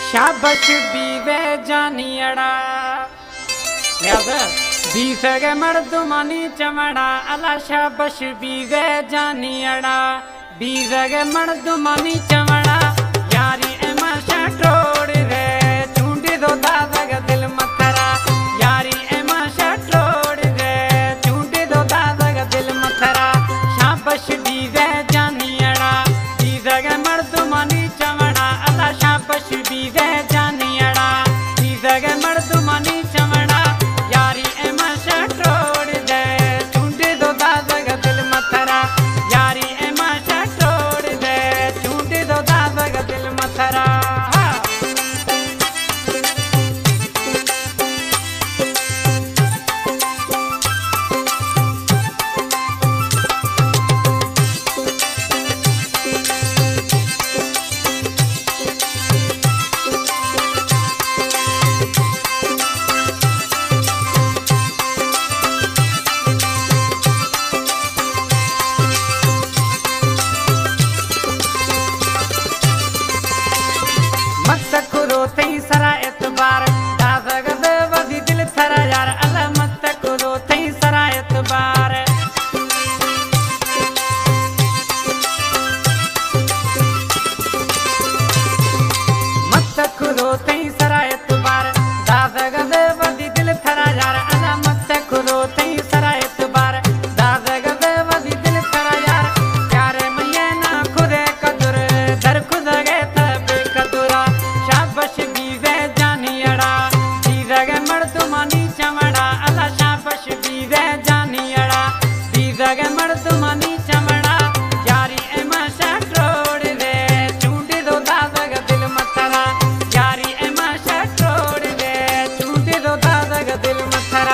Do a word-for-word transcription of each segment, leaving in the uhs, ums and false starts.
शाबश बीवे जानियड़ा याद बीस के मर्दमानी चमड़ा अला शाबश बीवे जानियड़ा बीस के मर्दमानी चमड़ा यारी एमा शटोड़ रे चूंडी दो दादा का दिल मथरा यारी एमा शटोड़ रे चूंडी दो दादा का दिल मथरा शाबश बीवे जानियड़ा बीस के मर्दमानी चमड़ा अला शाबश बीवे जानियड़ा बीस के मर्दमानी चमड़ा यारी एमा शटोड़ दे चूंडी दो दादा का दिल मथरा यारी एमा शटोड़ दे चूंडी दो दादा का दिल मथरा मत करो तई सरा एतबार दादा गद वदी दिल थरा यार अल्लाह मत करो तई सरा एतबार मत करो तई सरा एतबार दादा गद वदी दिल थरा यार अल्लाह मत करो तई सरा एतबार दादा गद वदी दिल थरा यार प्यारे मैया ना खुदे कदर दर खुद गए तब कदरा शाबश बीवे जानियड़ा बीस के मर्दमानी चमड़ा अला शाबश बीवे जानियड़ा बीस के मर्दमानी चमड़ा यारी एमा शटोड़ दे चूंडी दो दादा का दिल मथरा यारी एमा शटोड़ दे चूंडी दो दादा का दिल मथरा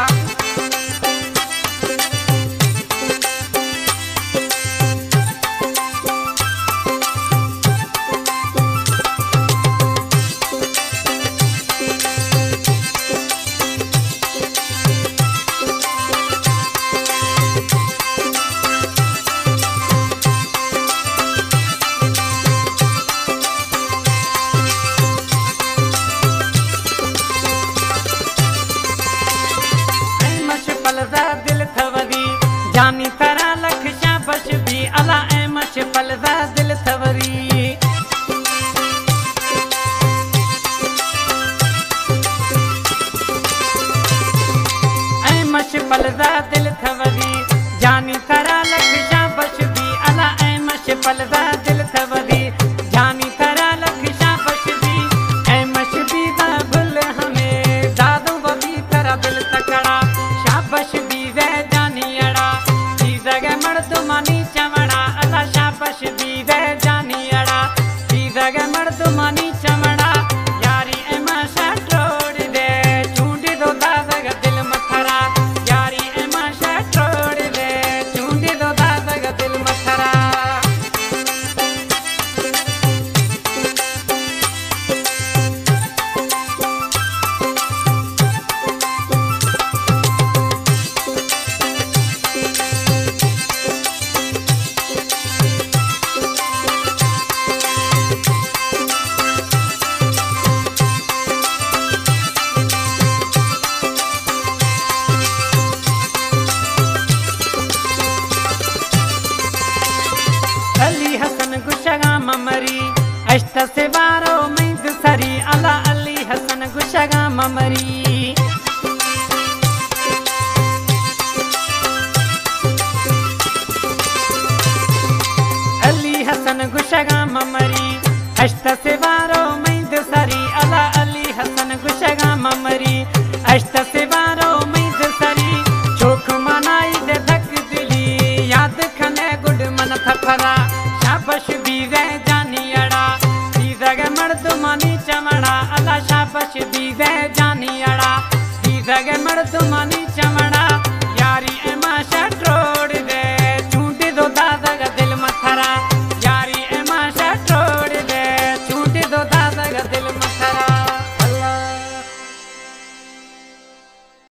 दिल थवरी जानी थरा लख शाबश भी अला एमश फलदा दिल थवरी एमश फलदा दिल थवरी जानी थरा लख शाबश भी अला एमश फलदा दिल थवरी जानी थरा लख शाबश भी एमश भी दा भुल हमें दादू बबी थरा दिल तकड़ा शाबश बीवे जानियड़ा बीस के मर्दमानी चमड़ा अला शाबश बीवे जानियड़ा बीस के मर्दमानी चमड़ा यारी एमा शटोड़ दे चूंडी दो दादा का दिल मथरा यारी एमा शटोड़ दे चूंडी दो दादा का दिल मथरा अली हसन गुशगा ममरी अष्ट से बारो मैद सरी अला अली हसन गुशगा ममरी अली हसन गुशगा ममरी अष्ट से बारो